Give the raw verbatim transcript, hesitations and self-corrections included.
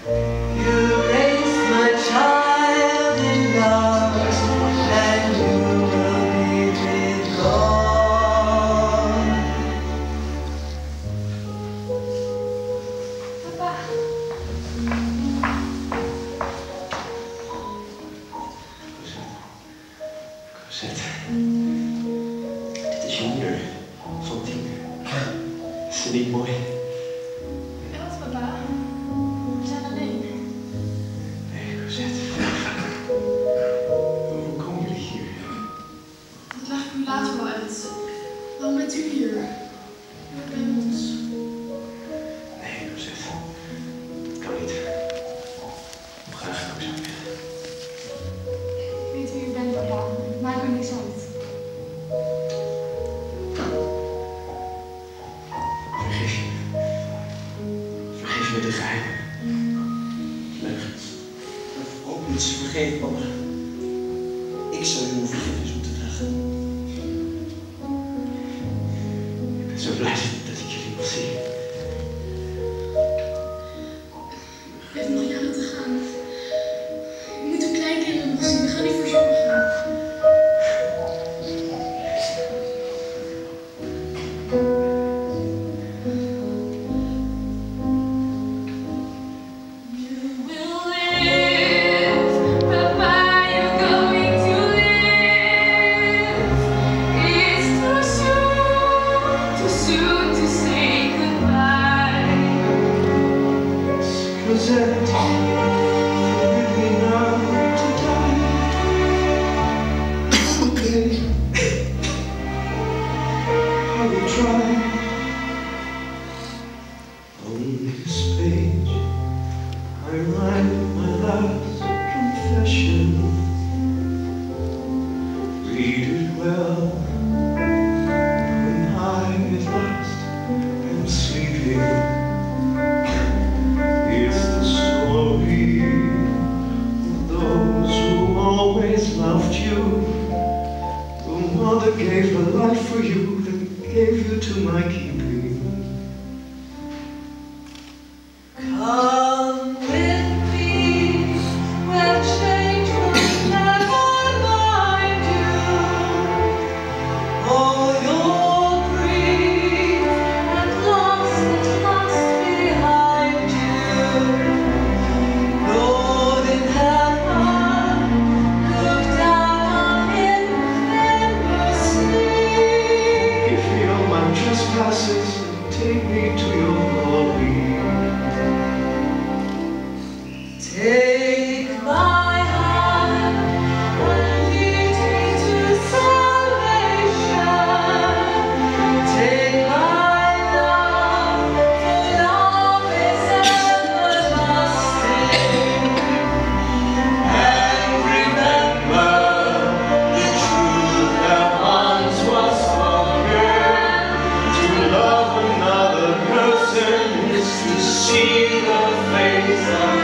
You raised my child in love, and you will be with God. Papa. Cosette. Dit is je moeder, Fantine. Is ze niet mooi? Wat, papa? We zijn alleen. Nee, Cosette. Hoe komen jullie hier? Dat leg ik u later wel uit. Waarom bent u hier? U bent bij ons. Nee, Cosette. Dat kan niet. Hoe graag ik ook zou willen. Ik weet wie u bent, papa. Maakt me niks uit. Vergeef je me. Vergeef me de geheimen. Leugens. Ook niets vergeven, papa. Ik zou je hoeven vergis moeten dragen. Ik ben zo blij dat ik jullie mag zien. U heeft nog jaren te gaan. U moet uw kleinkinderen nog zien. We gaan u verzorgen. Cosette, forbid me now to die. Okay, I will try. On this page, I write my last confession. Read it well. When I at last am sleeping, it's the story of those who always loved you. The mother gave her life for you, then gave you to my keeping. Come with me, where change will never bind you. All your grief and loss that must behind you. Lord in heaven, look down on infinite mercy. Give me all my trespasses and take me to your glory. Take my hand and lead me to salvation. Take my love, for love is everlasting. And remember the truth that once was spoken. To love another person is to see the face of